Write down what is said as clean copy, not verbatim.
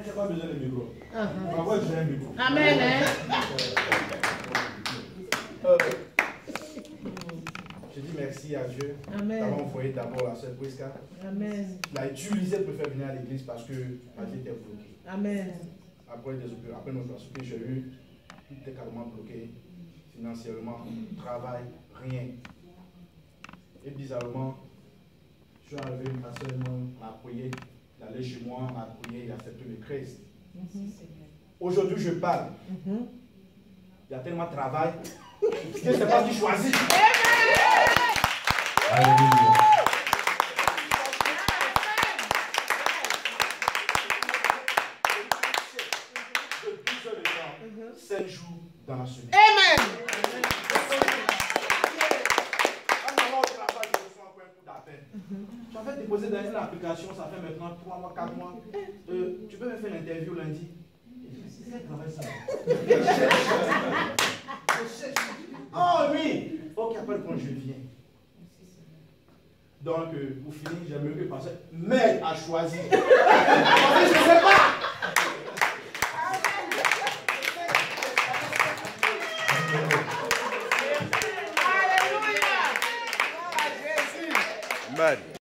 je n'ai pas besoin de micro. Moi, j'ai un micro. Amen. Je dis merci à Dieu d'avoir envoyé d'abord la sœur Prisca. Amen. Il a utilisé pour faire venir à l'église parce que ma vie était bloquée. Amen. Après notre souper, j'ai eu, tout était carrément bloqué. Financièrement, travail, rien. Et bizarrement, je suis arrivé, une personne m'a prié, d'aller chez moi, m'a prié, il a accepté le Christ. Aujourd'hui, je parle. Il y a tellement de travail que ce n'est pas du choisi. Alléluia. De 12 heures de temps, 7 jours dans la semaine. Amen. Tu avais déposé dans une application, ça fait maintenant 3 mois, 4 mois. Tu peux me faire l'interview lundi. Oh oui. Ok, après quand je viens. Donc, pour finir, j'aimerais que le pasteur m'aide à choisir. Je ne sais pas. Amen.